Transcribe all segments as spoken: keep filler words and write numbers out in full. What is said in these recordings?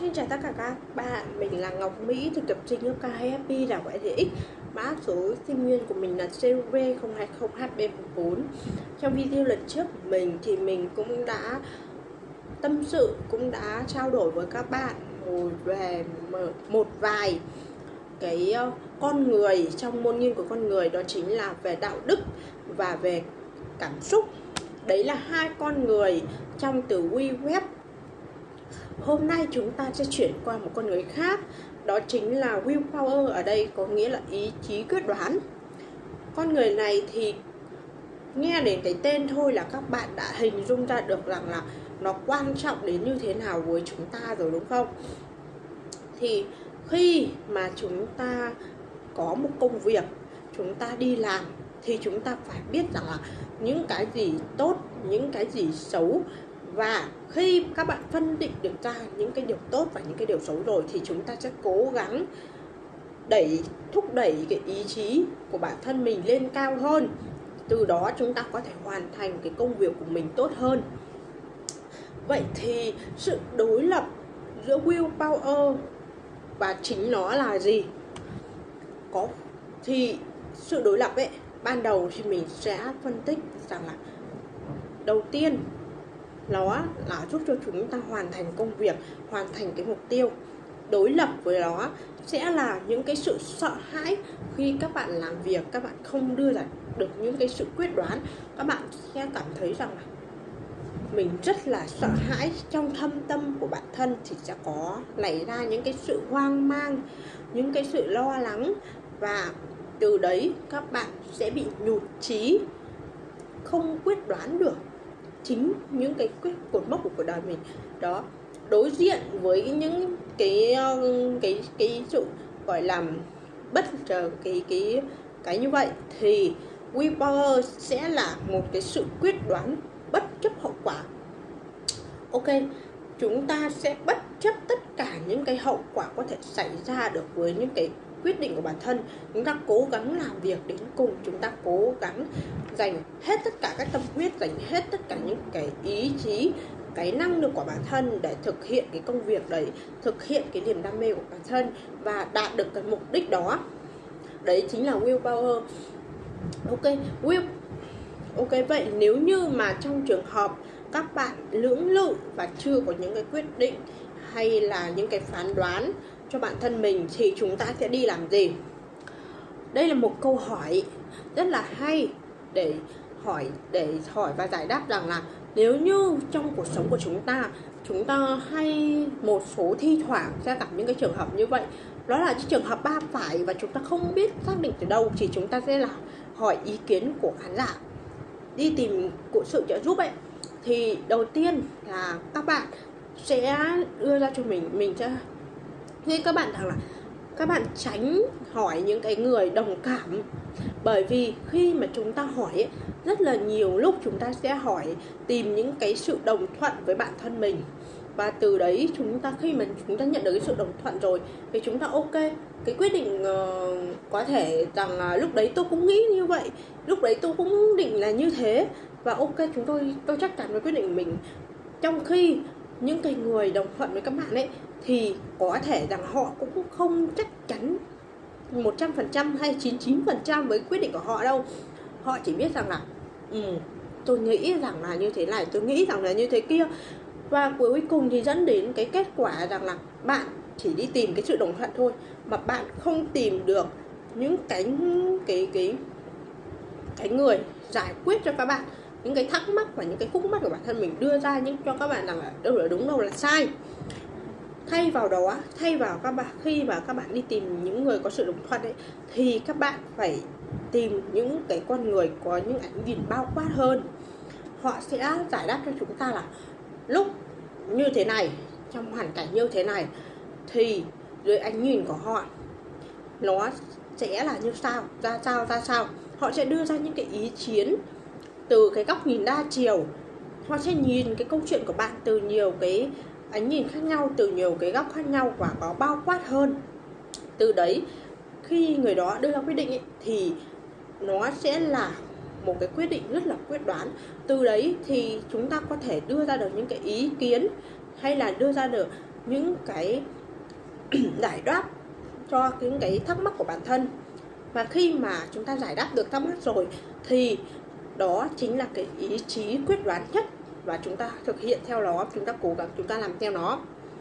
Xin chào tất cả các bạn, mình là Ngọc Mỹ thực tập sinh ở ca hai ép pê đảo ngoại thể X. Mã số sinh viên của mình là C V không hai không H B bốn. Trong video lần trước của mình thì mình cũng đã tâm sự, cũng đã trao đổi với các bạn một về một vài cái con người trong môn nghiên của con người, đó chính là về đạo đức và về cảm xúc. Đấy là hai con người trong từ WeWeb. Hôm nay chúng ta sẽ chuyển qua một con người khác, đó chính là willpower, ở đây có nghĩa là ý chí quyết đoán. Con người này thì nghe đến cái tên thôi là các bạn đã hình dung ra được rằng là nó quan trọng đến như thế nào với chúng ta rồi, đúng không? Thì khi mà chúng ta có một công việc, chúng ta đi làm, thì chúng ta phải biết rằng là những cái gì tốt, những cái gì xấu. Và khi các bạn phân định được ra những cái điều tốt và những cái điều xấu rồi, thì chúng ta sẽ cố gắng đẩy, thúc đẩy cái ý chí của bản thân mình lên cao hơn. Từ đó chúng ta có thể hoàn thành cái công việc của mình tốt hơn. Vậy thì sự đối lập giữa willpower và chính nó là gì? Có thì sự đối lập ấy, ban đầu thì mình sẽ phân tích rằng là đầu tiên nó là giúp cho chúng ta hoàn thành công việc, hoàn thành cái mục tiêu. Đối lập với nó sẽ là những cái sự sợ hãi khi các bạn làm việc, các bạn không đưa ra được những cái sự quyết đoán. Các bạn sẽ cảm thấy rằng là mình rất là sợ hãi, trong thâm tâm của bản thân thì sẽ có nảy ra những cái sự hoang mang, những cái sự lo lắng. Và từ đấy các bạn sẽ bị nhụt chí, không quyết đoán được chính những cái quyết cột mốc của cuộc đời mình. Đó, đối diện với những cái cái cái sự gọi là bất ngờ, cái cái cái như vậy thì willpower sẽ là một cái sự quyết đoán bất chấp hậu quả. Ok, chúng ta sẽ bất chấp tất cả những cái hậu quả có thể xảy ra được với những cái quyết định của bản thân. Chúng ta cố gắng làm việc đến cùng, chúng ta cố gắng dành hết tất cả các tâm huyết, dành hết tất cả những cái ý chí, cái năng lực của bản thân để thực hiện cái công việc đấy, thực hiện cái niềm đam mê của bản thân và đạt được cái mục đích đó. Đấy chính là willpower. Ok, will Ok, vậy nếu như mà trong trường hợp các bạn lưỡng lự và chưa có những cái quyết định hay là những cái phán đoán cho bản thân mình, thì chúng ta sẽ đi làm gì? Đây là một câu hỏi rất là hay để hỏi để hỏi và giải đáp rằng là nếu như trong cuộc sống của chúng ta, chúng ta hay một số thi thoảng sẽ gặp những cái trường hợp như vậy, đó là cái trường hợp ba phải và chúng ta không biết xác định từ đâu, thì chúng ta sẽ là hỏi ý kiến của khán giả, đi tìm của sự trợ giúp ấy. Thì đầu tiên là các bạn sẽ đưa ra cho mình mình sẽ nghe các bạn rằng là các bạn tránh hỏi những cái người đồng cảm. Bởi vì khi mà chúng ta hỏi ấy, rất là nhiều lúc chúng ta sẽ hỏi tìm những cái sự đồng thuận với bản thân mình. Và từ đấy chúng ta, khi mà chúng ta nhận được cái sự đồng thuận rồi, thì chúng ta ok, cái quyết định uh, có thể rằng là lúc đấy tôi cũng nghĩ như vậy, lúc đấy tôi cũng định là như thế, và ok, chúng tôi tôi chắc chắn với quyết định của mình. Trong khi những cái người đồng thuận với các bạn ấy thì có thể rằng họ cũng không chắc chắn một trăm phần trăm hay chín mươi chín phần trăm với quyết định của họ đâu. Họ chỉ biết rằng là ừ, tôi nghĩ rằng là như thế này, tôi nghĩ rằng là như thế kia. Và cuối cùng thì dẫn đến cái kết quả rằng là bạn chỉ đi tìm cái sự đồng thuận thôi, mà bạn không tìm được những cái cái cái cái người giải quyết cho các bạn những cái thắc mắc và những cái khúc mắc của bản thân mình, đưa ra những cho các bạn rằng là đâu là đúng, đâu là sai. Thay vào đó, thay vào các bạn khi mà các bạn đi tìm những người có sự đồng thuận ấy, thì các bạn phải tìm những cái con người có những ánh nhìn bao quát hơn. Họ sẽ giải đáp cho chúng ta là lúc như thế này, trong hoàn cảnh như thế này, thì dưới ánh nhìn của họ nó sẽ là như sao, ra sao, ra sao. Họ sẽ đưa ra những cái ý kiến từ cái góc nhìn đa chiều. Họ sẽ nhìn cái câu chuyện của bạn từ nhiều cái ánh nhìn khác nhau, từ nhiều cái góc khác nhau và có bao quát hơn. Từ đấy, khi người đó đưa ra quyết định ấy, thì nó sẽ là một cái quyết định rất là quyết đoán. Từ đấy thì chúng ta có thể đưa ra được những cái ý kiến, hay là đưa ra được những cái giải đáp cho những cái thắc mắc của bản thân. Và khi mà chúng ta giải đáp được thắc mắc rồi thì đó chính là cái ý chí quyết đoán nhất, và chúng ta thực hiện theo nó, chúng ta cố gắng, chúng ta làm theo nó.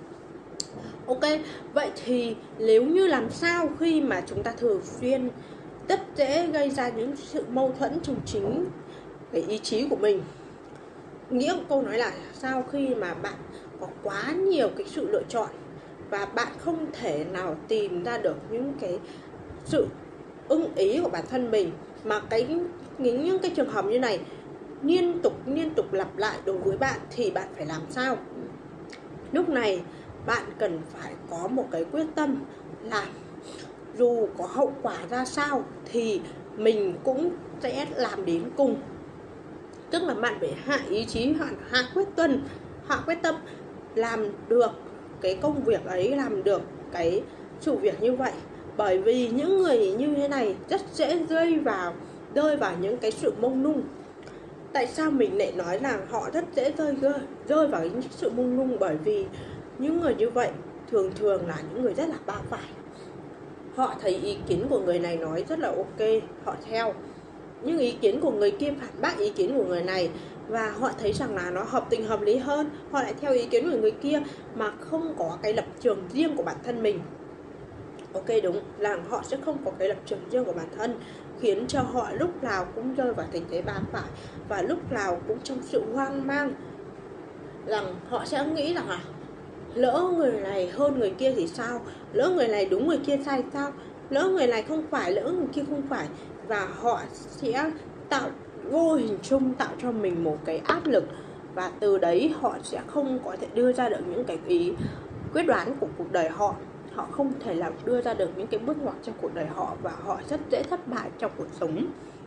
Ok, vậy thì nếu như làm sao khi mà chúng ta thường xuyên rất dễ gây ra những sự mâu thuẫn trong chính cái ý chí của mình. Nghĩa của câu nói là sao khi mà bạn có quá nhiều cái sự lựa chọn và bạn không thể nào tìm ra được những cái sự ưng ý của bản thân mình, mà cái những, những cái trường hợp như này liên tục liên tục lặp lại đối với bạn, thì bạn phải làm sao? Lúc này bạn cần phải có một cái quyết tâm là dù có hậu quả ra sao thì mình cũng sẽ làm đến cùng. Tức là bạn phải hạ ý chí, hạ, hạ quyết tâm, hạ quyết tâm làm được cái công việc ấy, làm được cái sự việc như vậy. Bởi vì những người như thế này rất dễ rơi vào rơi vào những cái sự mông lung. Tại sao mình lại nói là họ rất dễ rơi rơi vào những sự mông lung? Bởi vì những người như vậy thường thường là những người rất là ba phải. Họ thấy ý kiến của người này nói rất là ok, họ theo. Nhưng ý kiến của người kia phản bác ý kiến của người này, và họ thấy rằng là nó hợp tình hợp lý hơn, họ lại theo ý kiến của người kia mà không có cái lập trường riêng của bản thân mình. Ok, đúng là họ sẽ không có cái lập trường riêng của bản thân, khiến cho họ lúc nào cũng rơi vào tình thế ba phải, và lúc nào cũng trong sự hoang mang, rằng họ sẽ nghĩ rằng là lỡ người này hơn người kia thì sao, lỡ người này đúng người kia sai sao, lỡ người này không phải, lỡ người kia không phải. Và họ sẽ tạo vô hình chung tạo cho mình một cái áp lực, và từ đấy họ sẽ không có thể đưa ra được những cái ý quyết đoán của cuộc đời họ. Họ không thể làm đưa ra được những cái bước ngoặt trong cuộc đời họ, và họ rất dễ thất bại trong cuộc sống.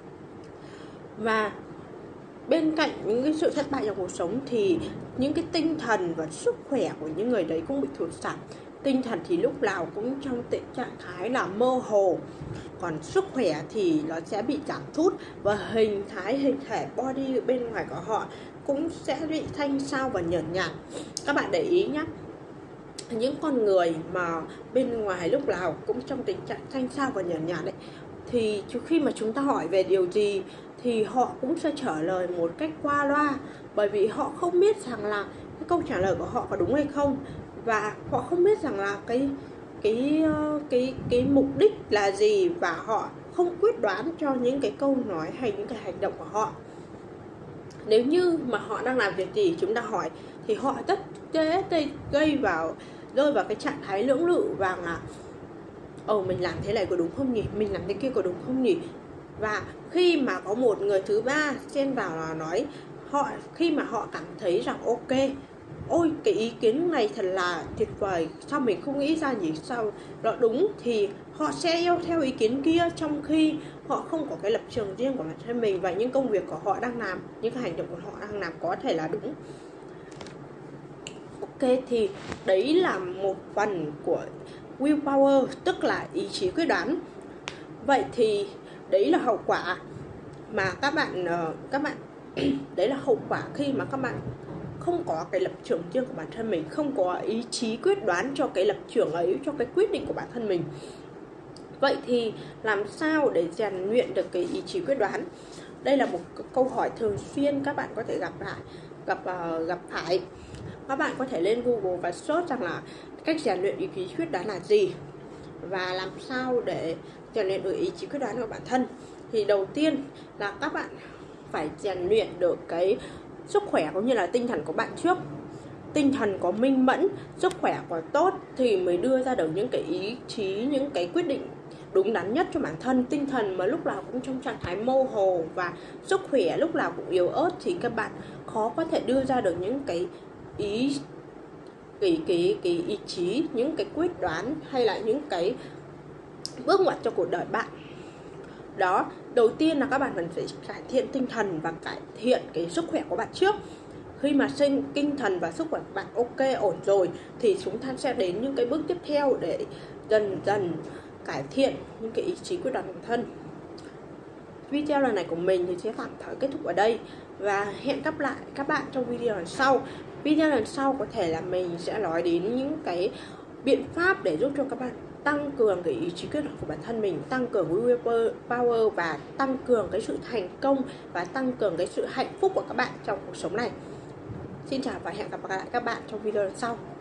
Và bên cạnh những cái sự thất bại trong cuộc sống thì những cái tinh thần và sức khỏe của những người đấy cũng bị thụt giảm. Tinh thần thì lúc nào cũng trong tình trạng thái là mơ hồ, còn sức khỏe thì nó sẽ bị giảm sút, và hình thái, hình thể body bên ngoài của họ cũng sẽ bị xanh xao và nhợt nhạt. Các bạn để ý nhé, những con người mà bên ngoài lúc nào cũng trong tình trạng xanh xao và nhợt nhạt ấy, thì khi mà chúng ta hỏi về điều gì thì họ cũng sẽ trả lời một cách qua loa, bởi vì họ không biết rằng là cái câu trả lời của họ có đúng hay không, và họ không biết rằng là cái cái cái cái mục đích là gì, và họ không quyết đoán cho những cái câu nói hay những cái hành động của họ. Nếu như mà họ đang làm việc gì chúng ta hỏi thì họ rất dễ gây vào rơi vào cái trạng thái lưỡng lự, và là ồ mình làm thế này có đúng không nhỉ, mình làm thế kia có đúng không nhỉ. Và khi mà có một người thứ ba xen vào là nói họ, khi mà họ cảm thấy rằng ok, ôi cái ý kiến này thật là tuyệt vời, sao mình không nghĩ ra nhỉ, sao nó đúng, thì họ sẽ yêu theo ý kiến kia, trong khi họ không có cái lập trường riêng của bản thân mình, và những công việc của họ đang làm, những cái hành động của họ đang làm có thể là đúng. Ok, thì đấy là một phần của willpower, tức là ý chí quyết đoán. Vậy thì đấy là hậu quả mà các bạn các bạn đấy là hậu quả khi mà các bạn không có cái lập trường riêng của bản thân mình, không có ý chí quyết đoán cho cái lập trường ấy, cho cái quyết định của bản thân mình. Vậy thì làm sao để rèn luyện được cái ý chí quyết đoán? Đây là một câu hỏi thường xuyên các bạn có thể gặp lại gặp uh, gặp phải. Các bạn có thể lên Google và search rằng là cách rèn luyện ý chí quyết đoán là gì, và làm sao để rèn luyện được ý chí quyết đoán của bản thân. Thì đầu tiên là các bạn phải rèn luyện được cái sức khỏe cũng như là tinh thần của bạn trước. Tinh thần có minh mẫn, sức khỏe có tốt thì mới đưa ra được những cái ý chí, những cái quyết định đúng đắn nhất cho bản thân. Tinh thần mà lúc nào cũng trong trạng thái mơ hồ và sức khỏe lúc nào cũng yếu ớt thì các bạn khó có thể đưa ra được những cái ý cái, cái, cái ý chí, những cái quyết đoán hay là những cái bước ngoặt cho cuộc đời bạn. Đó, đầu tiên là các bạn cần phải cải thiện tinh thần và cải thiện cái sức khỏe của bạn trước. Khi mà sinh tinh thần và sức khỏe của bạn ok, ổn rồi thì chúng ta sẽ đến những cái bước tiếp theo để dần dần cải thiện những cái ý chí quyết đoán của bản thân. Video lần này của mình thì sẽ tạm thời kết thúc ở đây, và hẹn gặp lại các bạn trong video lần sau Video lần sau có thể là mình sẽ nói đến những cái biện pháp để giúp cho các bạn tăng cường cái ý chí quyết đoán của bản thân mình, tăng cường willpower và tăng cường cái sự thành công và tăng cường cái sự hạnh phúc của các bạn trong cuộc sống này. Xin chào và hẹn gặp lại các bạn trong video lần sau.